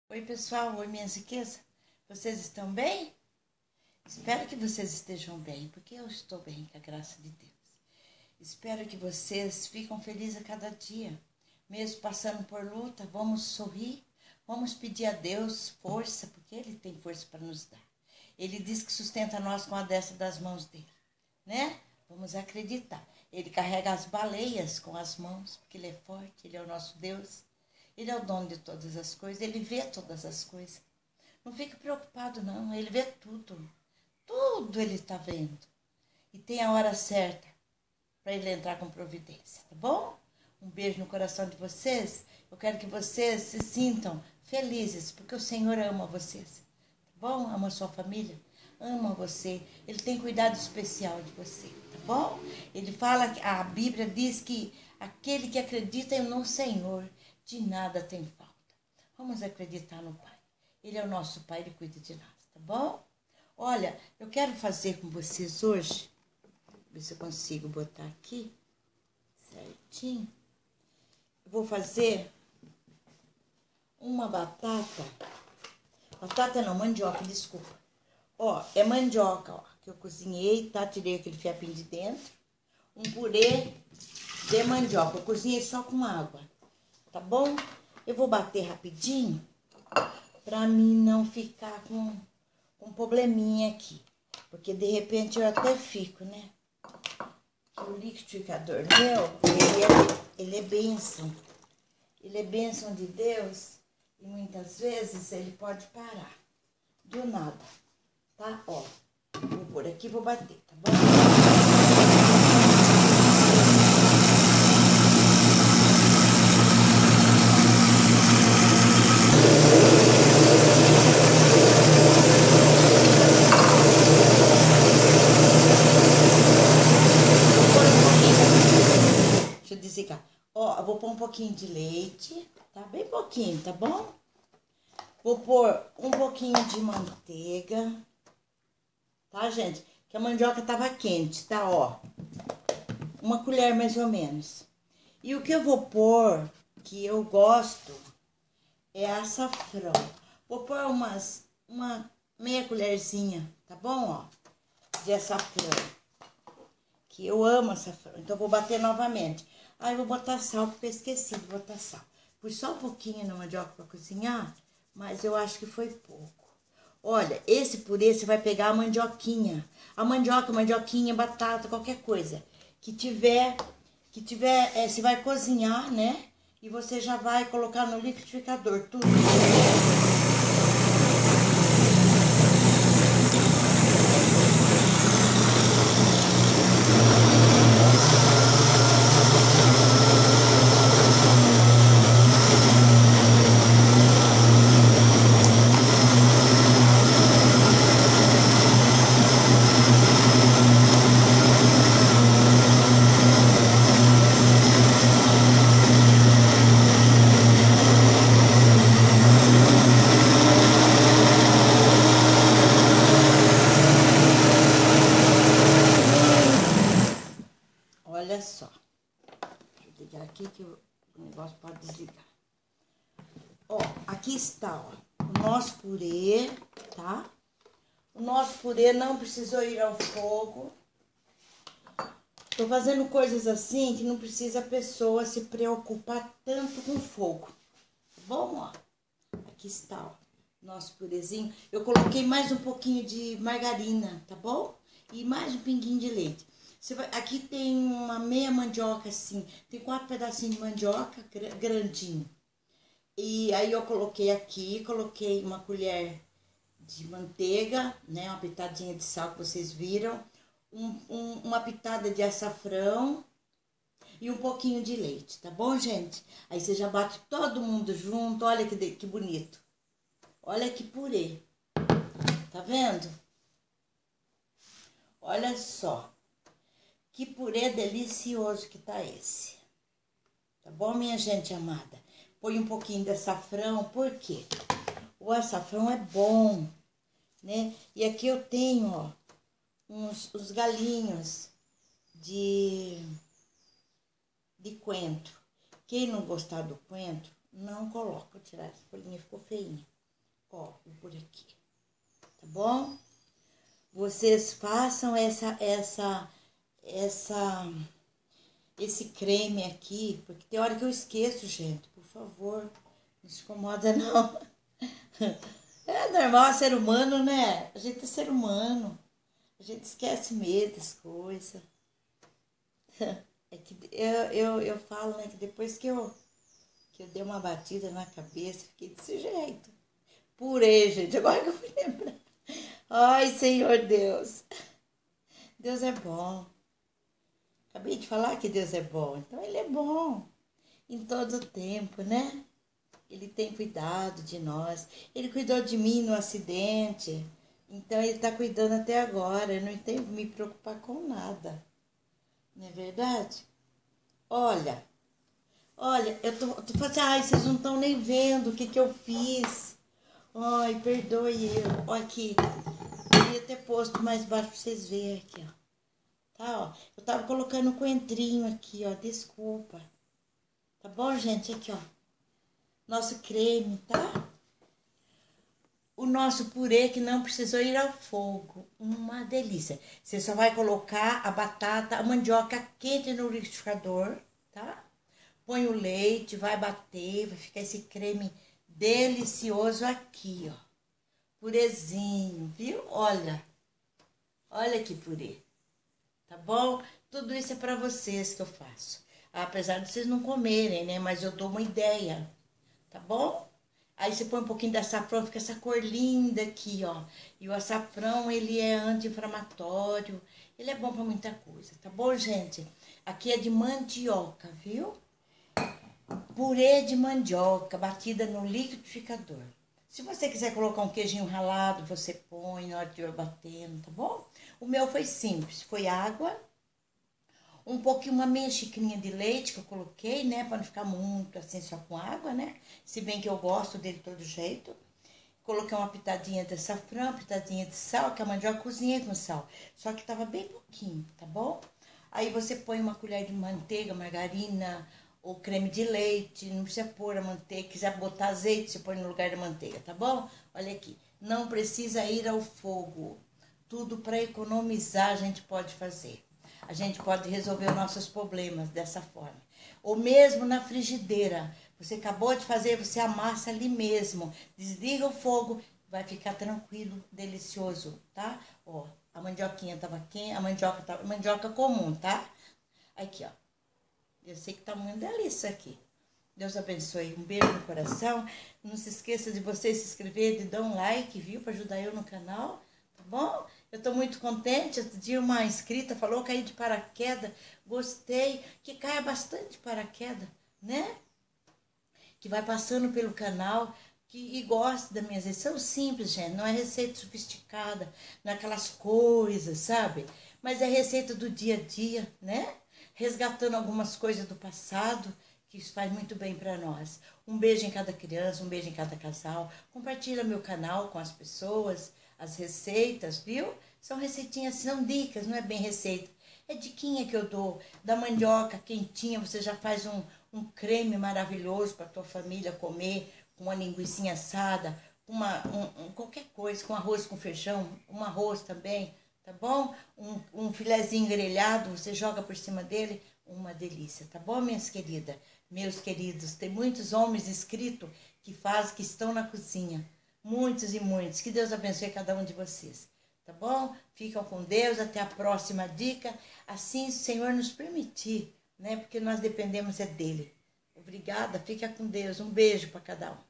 Oi pessoal, oi minhas riquezas, vocês estão bem? Espero que vocês estejam bem, porque eu estou bem, com a graça de Deus. Espero que vocês fiquem felizes a cada dia, mesmo passando por luta, vamos sorrir, vamos pedir a Deus força, porque Ele tem força para nos dar. Ele diz que sustenta nós com a destra das mãos dele, né? Vamos acreditar. Ele carrega as baleias com as mãos, porque Ele é forte, Ele é o nosso Deus. Ele é o dono de todas as coisas, Ele vê todas as coisas. Não fique preocupado não, Ele vê tudo. Tudo Ele está vendo. E tem a hora certa para Ele entrar com providência, tá bom? Um beijo no coração de vocês. Eu quero que vocês se sintam felizes, porque o Senhor ama vocês. Tá bom? Ama a sua família, ama você. Ele tem cuidado especial de você, tá bom? Ele fala, a Bíblia diz que aquele que acredita no Senhor, de nada tem falta. Vamos acreditar no Pai. Ele é o nosso Pai, Ele cuida de nós, tá bom? Olha, eu quero fazer com vocês hoje, ver se eu consigo botar aqui certinho. Eu vou fazer uma batata não, mandioca, desculpa. Ó, é mandioca, ó, que eu cozinhei, tá? Tirei aquele fiapinho de dentro. Um purê de mandioca, eu cozinhei só com água. Tá bom? Eu vou bater rapidinho pra mim não ficar com probleminha aqui. Porque de repente eu até fico, né? O liquidificador meu, ele é bênção. Ele é bênção de Deus e muitas vezes ele pode parar. Do nada, tá? Ó, vou pôr aqui e vou bater, tá bom? Ó, eu vou pôr um pouquinho de leite, tá? Bem pouquinho, tá bom? Vou pôr um pouquinho de manteiga, tá, gente? Que a mandioca tava quente, tá? Ó, uma colher mais ou menos. E o que eu vou pôr, que eu gosto, é açafrão. Vou pôr uma meia colherzinha, tá bom? Ó, de açafrão. Que eu amo açafrão, então eu vou bater novamente. Aí eu vou botar sal, porque eu esqueci de botar sal. Pus só um pouquinho na mandioca para cozinhar, mas eu acho que foi pouco. Olha, esse purê você vai pegar a mandioquinha. A mandioquinha, batata, qualquer coisa. Que tiver, você vai cozinhar, né? E você já vai colocar no liquidificador, tudo. Olha só, deixa eu ligar aqui que o negócio pode desligar. Ó, aqui está, ó, o nosso purê, tá? O nosso purê não precisou ir ao fogo. Tô fazendo coisas assim que não precisa a pessoa se preocupar tanto com o fogo. Tá bom, ó? Aqui está, ó, nosso purezinho. Eu coloquei mais um pouquinho de margarina, tá bom? E mais um pinguinho de leite. Aqui tem uma meia mandioca assim, tem 4 pedacinhos de mandioca grandinho. E aí eu coloquei aqui, coloquei uma colher de manteiga, né, uma pitadinha de sal que vocês viram, uma pitada de açafrão e um pouquinho de leite, tá bom, gente? Aí você já bate todo mundo junto, olha que bonito. Olha que purê, tá vendo? Olha só. Que purê delicioso que tá esse. Tá bom, minha gente amada? Põe um pouquinho de açafrão, por quê? O açafrão é bom, né? E aqui eu tenho, ó, uns galinhos de coentro. Quem não gostar do coentro, não coloca. Vou tirar essa folhinha, ficou feinha. Ó, vou por aqui. Tá bom? Vocês façam esse creme aqui, porque tem hora que eu esqueço, gente. Por favor, não se incomoda não. É normal, ser humano, né? A gente é ser humano. A gente esquece mesmo das coisas. É que eu falo, né, que depois que eu dei uma batida na cabeça, fiquei desse jeito. Purê, gente, agora que eu fui lembrar. Ai, Senhor Deus. Deus é bom. Acabei de falar que Deus é bom. Então, Ele é bom em todo o tempo, né? Ele tem cuidado de nós. Ele cuidou de mim no acidente. Então, Ele está cuidando até agora. Eu não tenho que me preocupar com nada. Não é verdade? Olha, eu tô falando assim, ai, vocês não estão nem vendo o que eu fiz. Ai, perdoe eu. Olha aqui, queria ter posto mais baixo pra vocês verem aqui, ó. Tá, ó. Eu tava colocando um coentrinho aqui, ó, desculpa. Tá bom, gente? Aqui, ó. Nosso creme, tá? O nosso purê que não precisou ir ao fogo. Uma delícia. Você só vai colocar a batata, a mandioca quente no liquidificador, tá? Põe o leite, vai bater, vai ficar esse creme delicioso aqui, ó. Purezinho, viu? Olha que purê. Tá bom? Tudo isso é para vocês que eu faço. Apesar de vocês não comerem, né? Mas eu dou uma ideia, tá bom? Aí você põe um pouquinho de açafrão, fica essa cor linda aqui, ó. E o açafrão, ele é anti-inflamatório, ele é bom para muita coisa, tá bom, gente? Aqui é de mandioca, viu? Purê de mandioca, batida no liquidificador. Se você quiser colocar um queijinho ralado, você põe na hora de estiver batendo, tá bom? O meu foi simples, foi água, um pouquinho, uma meia xicrinha de leite que eu coloquei, né? Pra não ficar muito assim, só com água, né? Se bem que eu gosto dele de todo jeito. Coloquei uma pitadinha de açafrão, uma pitadinha de sal, que a mandioca cozinhei com sal. Só que tava bem pouquinho, tá bom? Aí você põe uma colher de manteiga, margarina ou creme de leite. Não precisa pôr a manteiga. Quiser botar azeite, você põe no lugar da manteiga, tá bom? Olha aqui. Não precisa ir ao fogo. Tudo para economizar a gente pode fazer. A gente pode resolver os nossos problemas dessa forma. Ou mesmo na frigideira. Você acabou de fazer, você amassa ali mesmo. Desliga o fogo, vai ficar tranquilo, delicioso, tá? Ó, a mandioquinha tava quente, mandioca comum, tá? Aqui, ó. Eu sei que tá muito delícia aqui. Deus abençoe. Um beijo no coração. Não se esqueça de você se inscrever, de dar um like, viu? Para ajudar eu no canal, tá bom? Eu tô muito contente. Outro dia uma inscrita falou, caí de paraquedas. Gostei. Que caia bastante de paraquedas, né? Que vai passando pelo canal e gosta das minhas receitas. São simples, gente. Não é receita sofisticada, não é aquelas coisas, sabe? Mas é receita do dia a dia, né? Resgatando algumas coisas do passado, que isso faz muito bem para nós. Um beijo em cada criança, um beijo em cada casal. Compartilha meu canal com as pessoas, as receitas, viu? São receitinhas, são dicas, não é bem receita. É diquinha que eu dou. Da mandioca quentinha, você já faz um creme maravilhoso para tua família comer, com uma linguiça assada, qualquer coisa, com arroz com feijão, um arroz também, tá bom? Um filezinho grelhado, você joga por cima dele, uma delícia, tá bom, minhas queridas? Meus queridos, tem muitos homens inscritos que estão na cozinha, muitos e muitos. Que Deus abençoe cada um de vocês, tá bom? Ficam com Deus, até a próxima dica, assim o Senhor nos permitir, né? Porque nós dependemos é dele. Obrigada, fica com Deus, um beijo para cada um.